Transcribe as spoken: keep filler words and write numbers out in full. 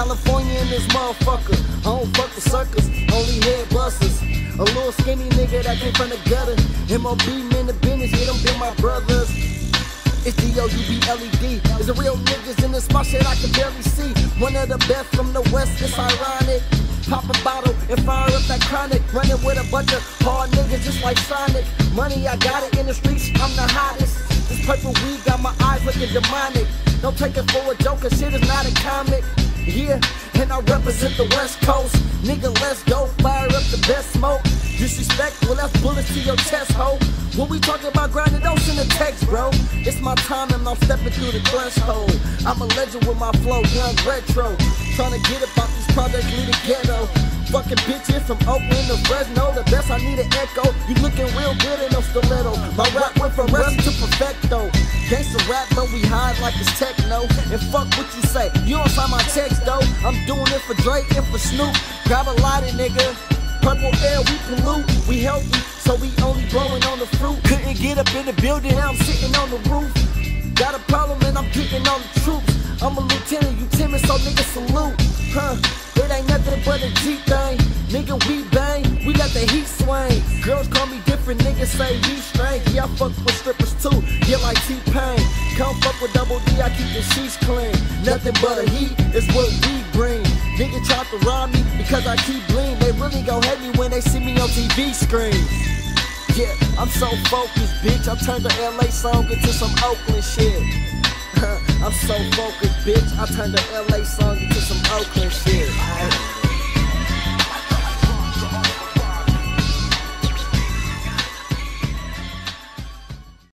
California in this motherfucker. I don't fuck with suckers, only head busters. A little skinny nigga that came from the gutter. M O B, men, the business, yeah, them been my brothers. It's D O U B L E D. There's a real niggas in this my shit I can barely see. One of the best from the west, it's ironic. Pop a bottle and fire up that chronic. Running with a bunch of hard niggas just like Sonic. Money, I got it in the streets, I'm the hottest. This purple weed got my eyes looking demonic. Don't take it for a joke, cause shit is not a comic. Yeah, and I represent the West Coast. Nigga, let's go, fire up the best smoke. Disrespect, well that's bullets to your chest, ho. When we talking about grinding, don't send a text, bro. It's my time and I'm stepping through the threshold. I'm a legend with my flow, young retro. Trying to get about these projects, leave the ghetto. Fucking bitches from Oakland to Fresno, the best I need an echo. You looking real good in no stiletto. My rap went from rest to perfecto. Gangsta rap, but we hide like it's techno. And fuck what you say, you don't sign my checks though. I'm doing it for Drake and for Snoop. Grab a lighter, nigga. Purple air, we pollute, we healthy, so we only blowing on the fruit. Couldn't get up in the building, now I'm sitting on the roof. Got a problem and I'm getting on the troops. I'm a lieutenant, you timid, so nigga salute. Huh, it ain't nothing but a G-Thang. Nigga, we bang, we let the heat swing. Girls call me different, niggas say he strange. Yeah, I fuck with strippers too, yeah, like T-Pain. Come fuck with Double D, I keep the sheets clean. Nothing but a heat is what we bring. Nigga try to rob me because I keep bling. They really go hate me when they see me on T V screens. Yeah, I'm so focused, bitch. I turned the L A song into some Oakland shit. I'm so focused, bitch. I turned the L A song into some Oakland shit.